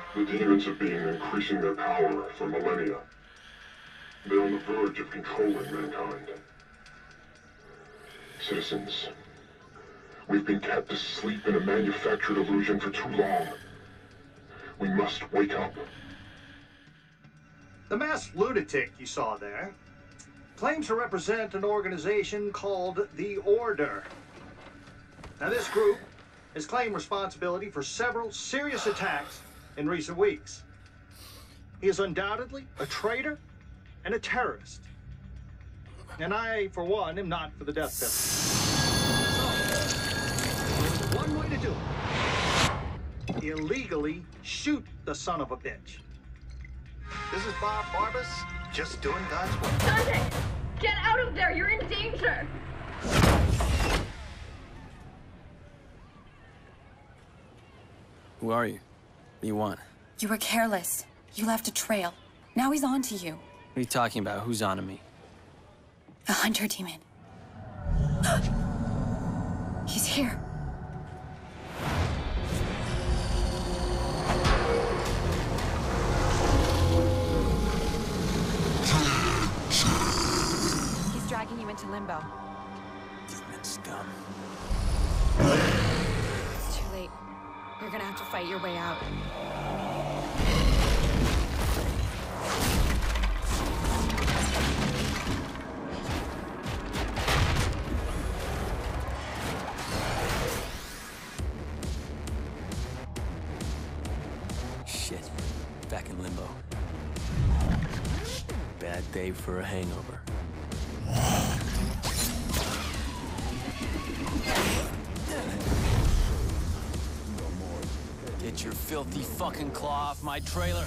The demons have been increasing their power for millennia. They're on the verge of controlling mankind. Citizens, we've been kept asleep in a manufactured illusion for too long. We must wake up. The masked lunatic you saw there claims to represent an organization called the Order. Now, this group has claimed responsibility for several serious attacks in recent weeks. He is undoubtedly a traitor and a terrorist. And I, for one, am not for the death penalty. So, one way to do it. Illegally shoot the son of a bitch. This is Bob Barbas, just doing God's work. Dante! Get out of there! You're in danger! Who are you? What do you want? You were careless. You left a trail. Now he's on to you. What are you talking about? Who's on to me? The hunter demon. He's here. He's dragging you into limbo. Demon scum. It's too late. You're gonna have to fight your way out. Shit. Back in limbo. Bad day for a hangover. Get your filthy fucking claw off my trailer.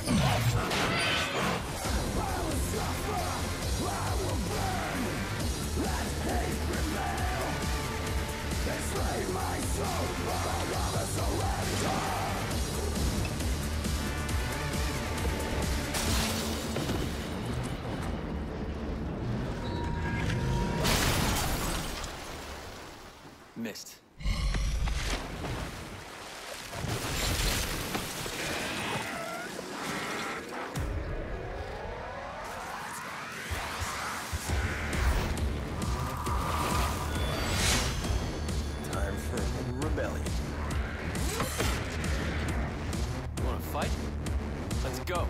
Missed. Time for rebellion. You wanna fight? Let's go.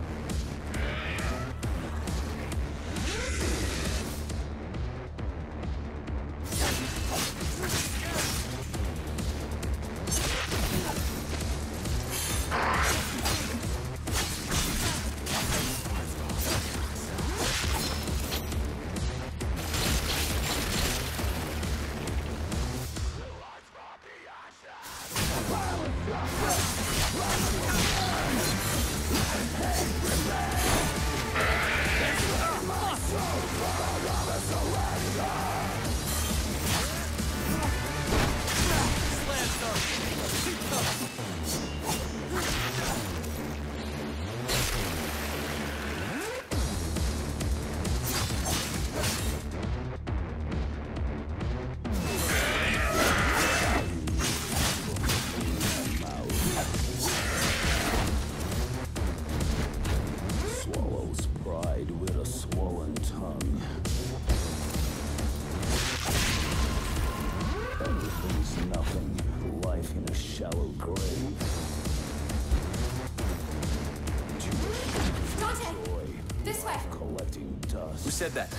Who said that?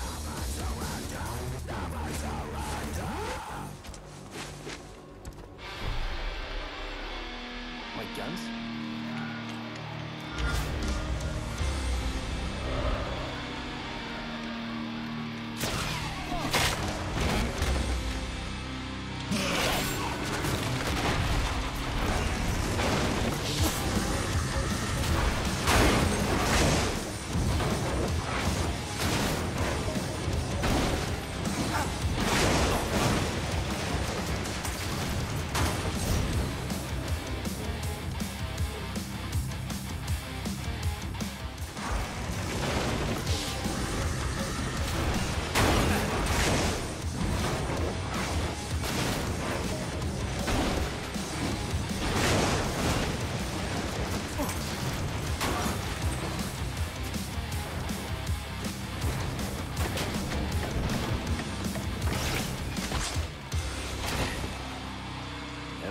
My guns?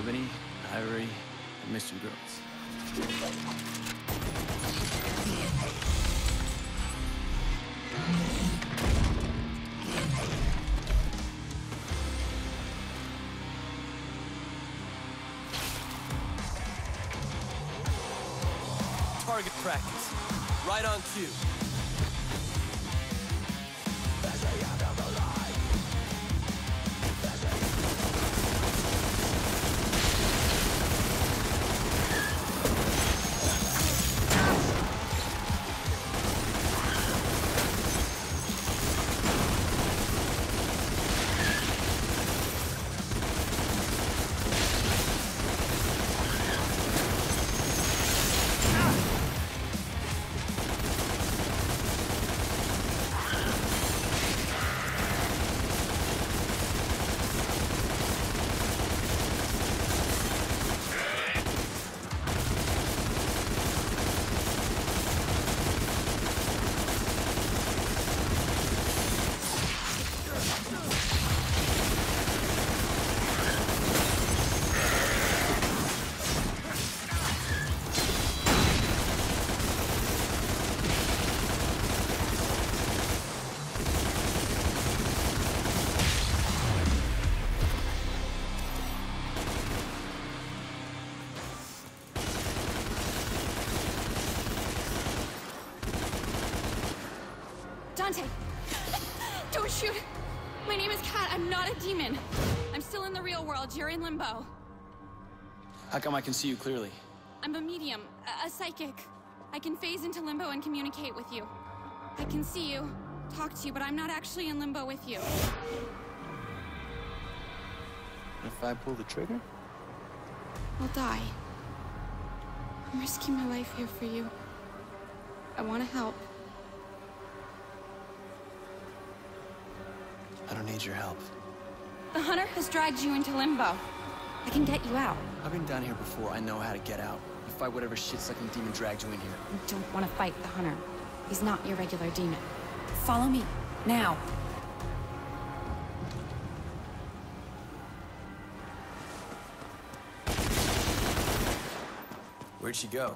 Ebony, Ivory, and Mystery Girls. Target practice. Right on cue. Dante! Don't shoot! My name is Kat. I'm not a demon. I'm still in the real world. You're in limbo. How come I can see you clearly? I'm a medium, a psychic. I can phase into limbo and communicate with you. I can see you, talk to you, but I'm not actually in limbo with you. If I pull the trigger? I'll die. I'm risking my life here for you. I want to help. I don't need your help. The hunter has dragged you into limbo. I can get you out. I've been down here before. I know how to get out. You fight whatever shit-sucking demon dragged you in here. You don't want to fight the hunter. He's not your regular demon. Follow me, now. Where'd she go?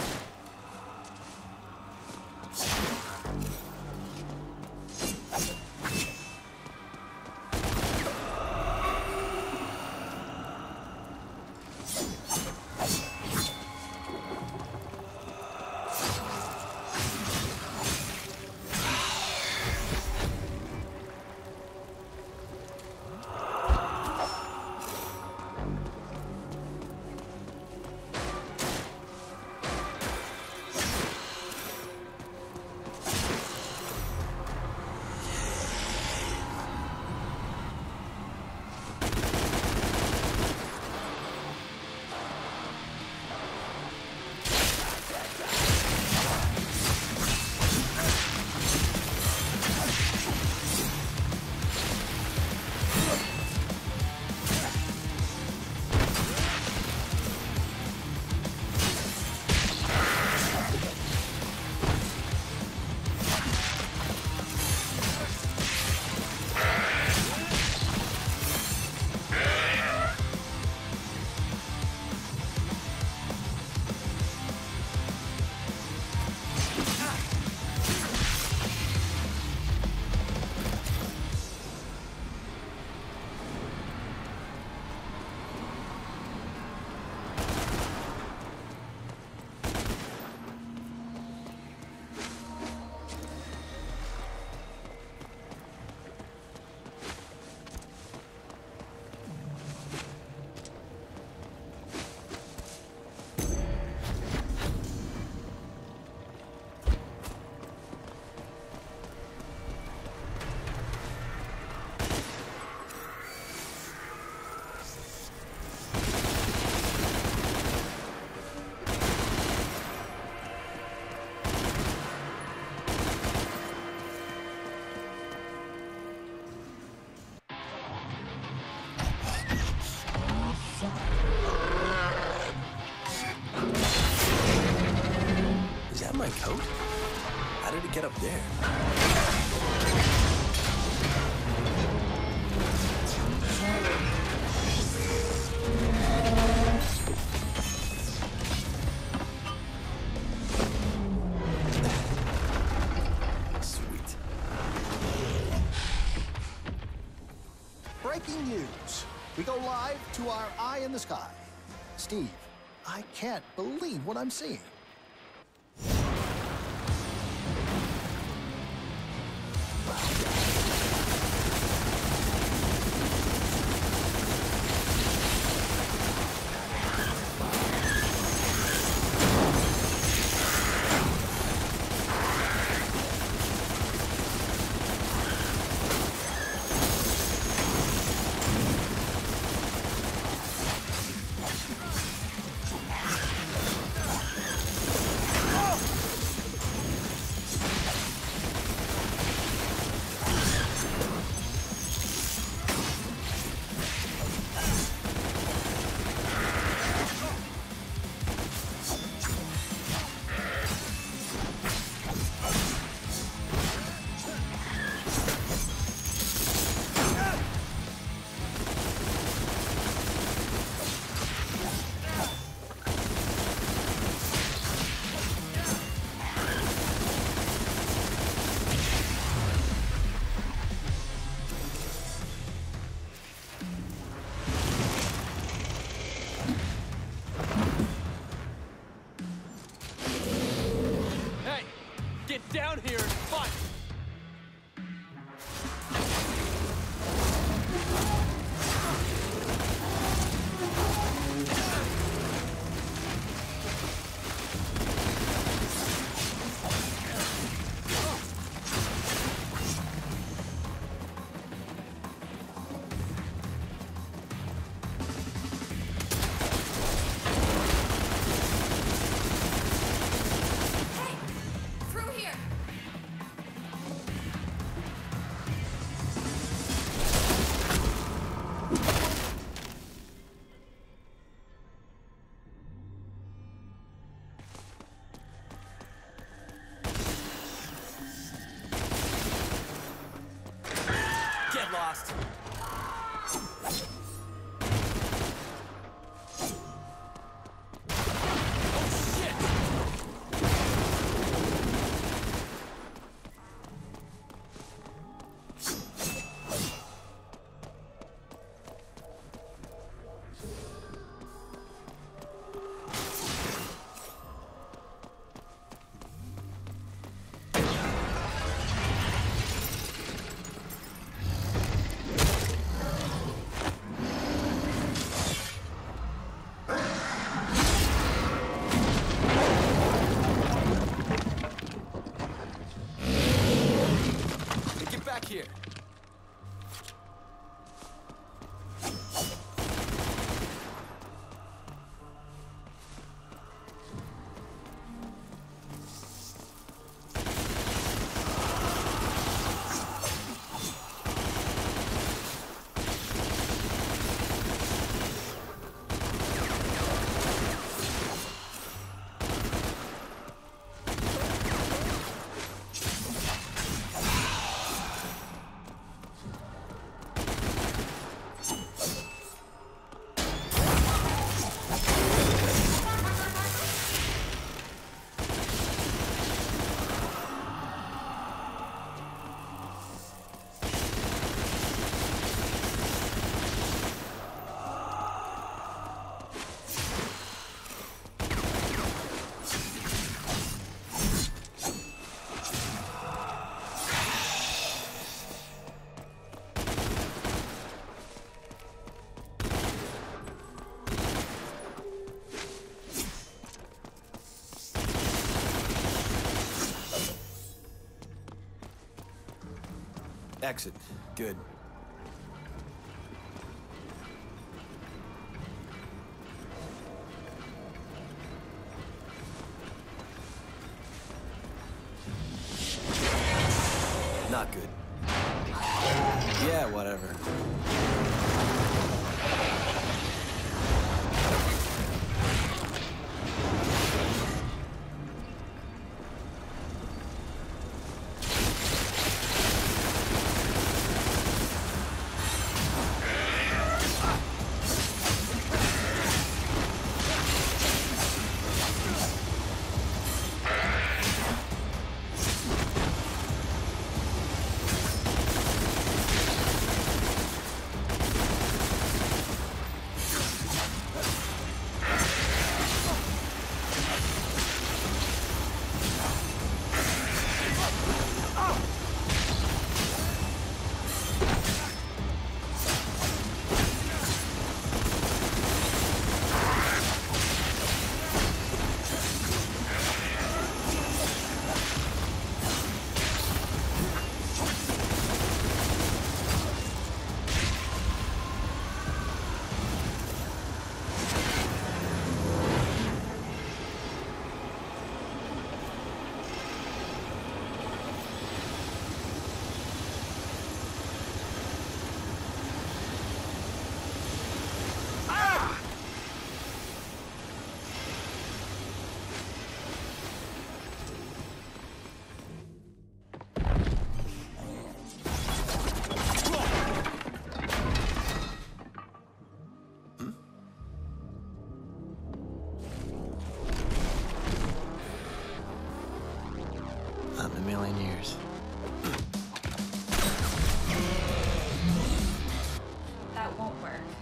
My coat? How did it get up there? breaking news. We go live to our eye in the sky. Steve, I can't believe what I'm seeing. Get down here and fight! Lost. Here. Exit. Good. Not good. Yeah, whatever.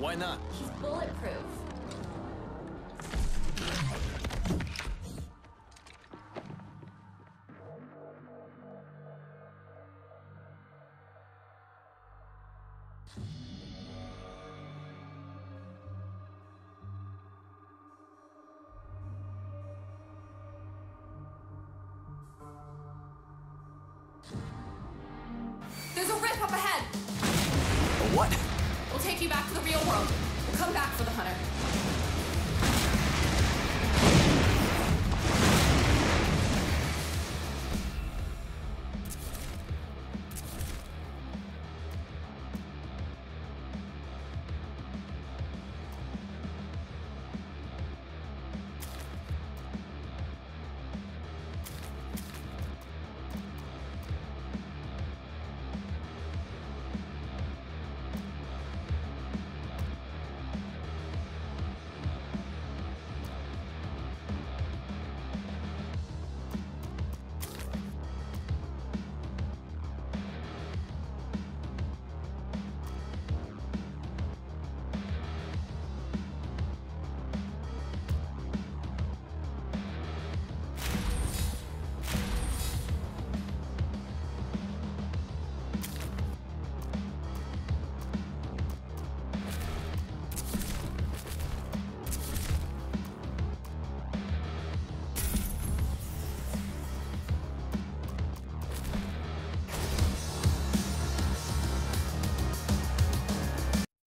Why not? He's bulletproof. There's a rip up ahead! A what? We'll take you back to the real world. We'll come back for the hunter.